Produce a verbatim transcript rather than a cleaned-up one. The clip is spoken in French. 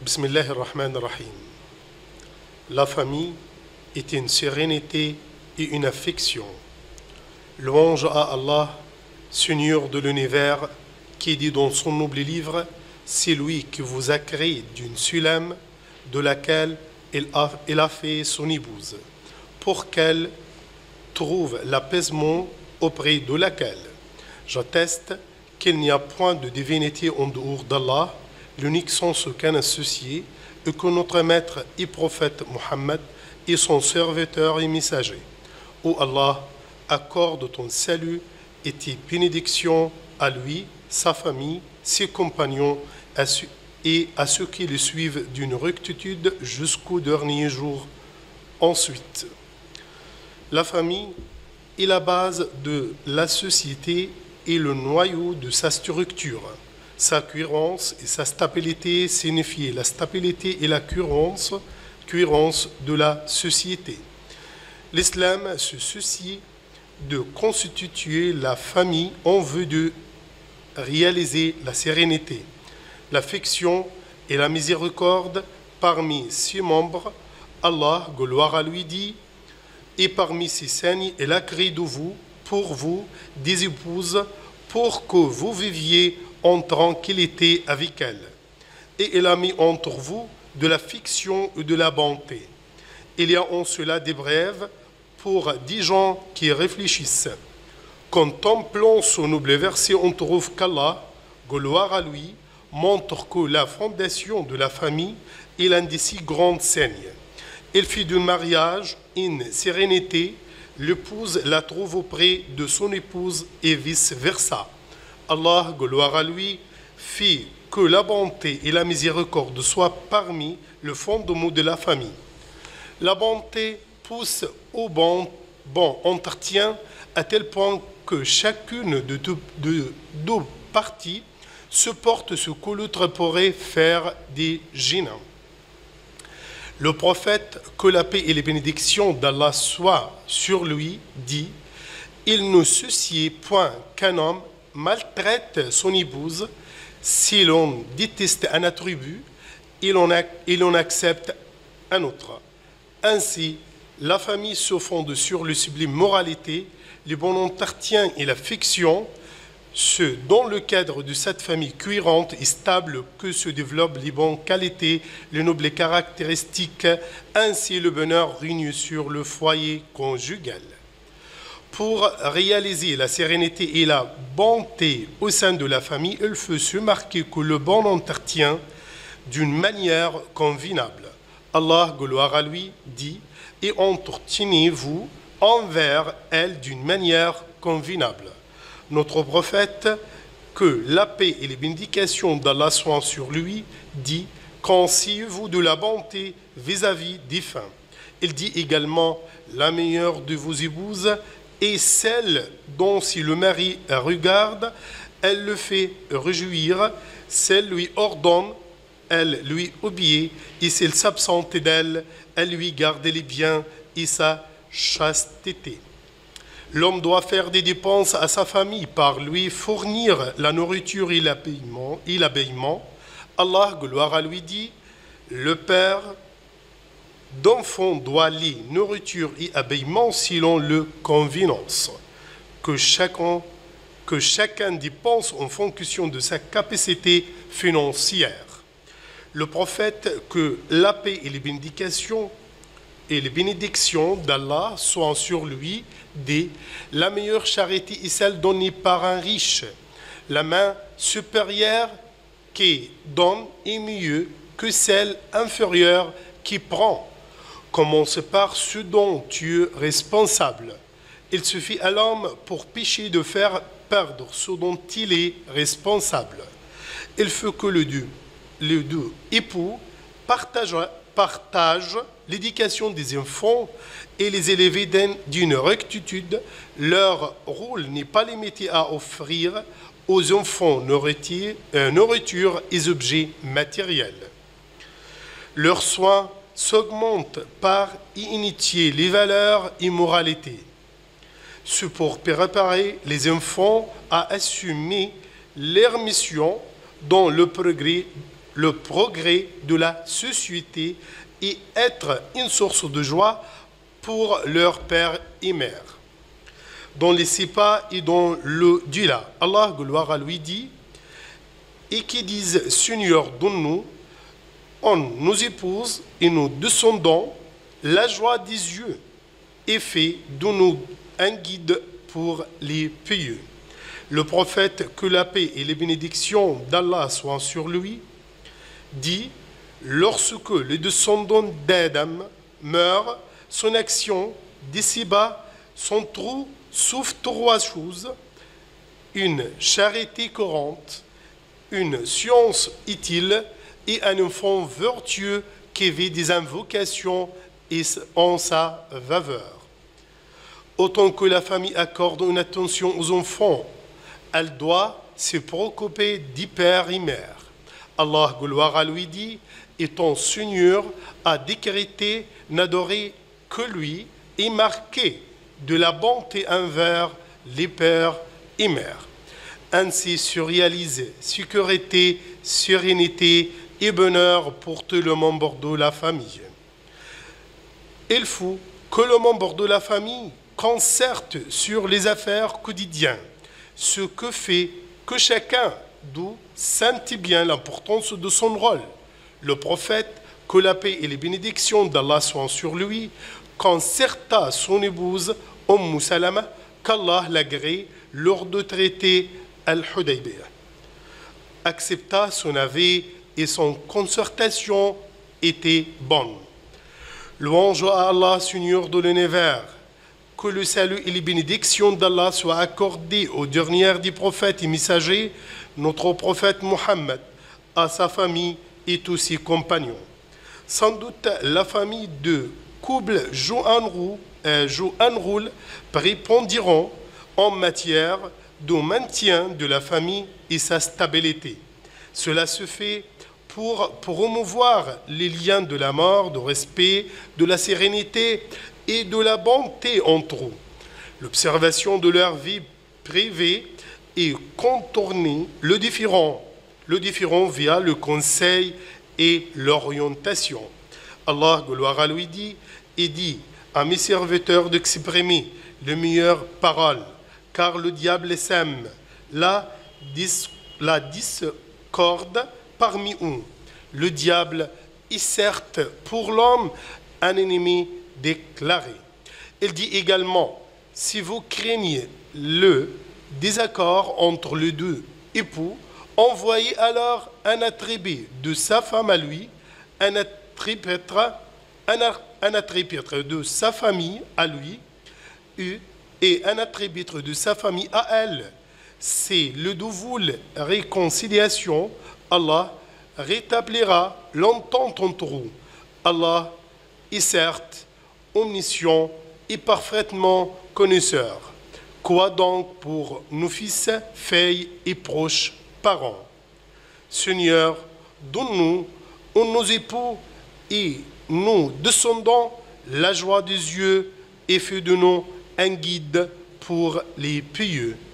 Bismillah ar-Rahman ar-Rahim. La famille est une sérénité et une affection. Louange à Allah, Seigneur de l'univers, qui dit dans son noble livre: c'est lui qui vous a créé d'une seule âme, de laquelle il a, il a fait son épouse, pour qu'elle trouve l'apaisement auprès de laquelle. J'atteste qu'il n'y a point de divinité en dehors d'Allah, l'unique sans aucun associé, et que notre maître et prophète Mohammed est son serviteur et messager. Ô Allah, accorde ton salut et tes bénédictions à lui, sa famille, ses compagnons et à ceux qui le suivent d'une rectitude jusqu'au dernier jour. Ensuite, la famille est la base de la société et le noyau de sa structure. Sa cohérence et sa stabilité signifient la stabilité et la cohérence, cohérence de la société. L'islam se soucie de constituer la famille en vue de réaliser la sérénité, l'affection et la miséricorde parmi ses membres. Allah, gloire à lui, dit: et parmi ses signes, il a créé de vous, pour vous, des épouses, pour que vous viviez en tranquillité avec elles. Et il a mis entre vous de l'affection et de la bonté. Il y a en cela des brèves pour des gens qui réfléchissent. Contemplant ce noble verset, on trouve qu'Allah, gloire à lui, montre que la fondation de la famille est l'un des six grands signes. Il fait du mariage une sérénité, l'épouse la trouve auprès de son épouse et vice-versa. Allah, gloire à lui, fait que la bonté et la miséricorde soient parmi le fondement de la famille. La bonté pousse au bon, bon entretien à tel point que chacune de deux, de deux parties se porte ce que l'autre pourrait faire des gênants. Le prophète, que la paix et les bénédictions d'Allah soient sur lui, dit: il ne soucie point qu'un homme maltraite son épouse. Si l'on déteste un attribut, il en, a, il en accepte un autre. Ainsi, la famille se fonde sur le sublime moralité, le bon entretien et l'affection. C'est dans le cadre de cette famille cohérente et stable que se développent les bonnes qualités, les nobles caractéristiques, ainsi le bonheur règne sur le foyer conjugal. Pour réaliser la sérénité et la bonté au sein de la famille, il faut se marquer que le bon entretien d'une manière convenable. Allah, gloire à lui, dit: et entretenez-vous envers elle d'une manière convenable. Notre prophète, que la paix et les bénédictions d'Allah soient sur lui, dit: conseillez-vous de la bonté vis-à-vis des femmes. Il dit également: la meilleure de vos épouses est celle dont si le mari regarde, elle le fait réjouir, celle lui ordonne, elle lui obéit, et s'il s'absente d'elle, elle lui garde les biens et sa chasteté. L'homme doit faire des dépenses à sa famille par lui fournir la nourriture et l'habillement. Et l'habillement. Allah, gloire à lui, dit: le père d'enfant doit lier nourriture et habillement selon le convenance, que chacun, que chacun dépense en fonction de sa capacité financière. Le prophète, que la paix et les bénédictions et les bénédictions d'Allah soient sur lui, dit: la meilleure charité est celle donnée par un riche. La main supérieure qui donne est mieux que celle inférieure qui prend. Commence par ce dont tu es responsable. Il suffit à l'homme pour pécher de faire perdre ce dont il est responsable. Il faut que le deux, les deux époux partagent, partagent l'éducation des enfants et les élever d'une rectitude. Leur rôle n'est pas limité à offrir aux enfants nourriture, euh, nourriture et objets matériels. Leurs soins s'augmentent par initier les valeurs et moralités. C'est pour préparer les enfants à assumer leur mission dans le progrès le progrès de la société et être une source de joie pour leur père et mère. Dans les Sipa et dans le Dila, Allah, gloire à lui, dit et qui disent Seigneur, donne-nous, on nous épouse et nous descendons la joie des yeux et fait de nous un guide pour les pieux. Le prophète, que la paix et les bénédictions d'Allah soient sur lui, dit lorsque les descendants d'Adam meurent, son action d'ici-bas sont trop sauf trois choses: une charité courante, une science utile et un enfant vertueux qui vit des invocations en sa faveur. Autant que la famille accorde une attention aux enfants, elle doit se préoccuper des pères et mères. Allah, gloire à lui, dit et ton Seigneur a décrété n'adorer que lui et marqué de la bonté envers les pères et mères. Ainsi se réalise sécurité, sérénité et bonheur pour tout le membre de la famille. Il faut que le membre de la famille concerte sur les affaires quotidiennes, ce que fait que chacun doit sentir bien l'importance de son rôle. Le prophète, que la paix et les bénédictions d'Allah soient sur lui, concerta son épouse Umm Salama, qu'Allah l'agrée lors de traité Al-Hudaybiyah. Accepta son avis et son concertation était bonne. Louange à Allah, Seigneur de l'univers, que le salut et les bénédictions d'Allah soient accordées aux dernières des prophètes et messagers, notre prophète Mohammed, à sa famille et tous ses compagnons. Sans doute, la famille de couple joue un rôle, euh, joue un rôle prépondérant en matière de maintien de la famille et sa stabilité. Cela se fait pour promouvoir les liens de la mort, de respect, de la sérénité et de la bonté entre eux. L'observation de leur vie privée et contourner le différent, le différent via le conseil et l'orientation. Allah, gloire à lui, dit et dit à mes serviteurs d'exprimer les meilleures paroles, car le diable sème la, dis, la discorde parmi eux. Le diable est certes pour l'homme un ennemi déclaré. Il dit également, si vous craignez le désaccord entre les deux époux, envoyez alors un attribut de sa femme à lui, un attribut, un, un attribut de sa famille à lui et un attribut de sa famille à elle. C'est le double réconciliation. Allah rétablira l'entente entre eux. Allah est certes omniscient et parfaitement connaisseur. Quoi donc pour nos fils, filles et proches parents? Seigneur, donne-nous, nos époux et nos descendants, la joie des yeux et fais de nous un guide pour les pieux.